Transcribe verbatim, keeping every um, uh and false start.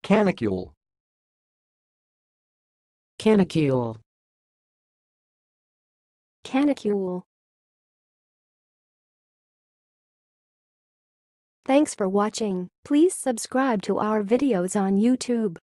canicule, canicule, canicule. Thanks for watching. Please subscribe to our videos on YouTube.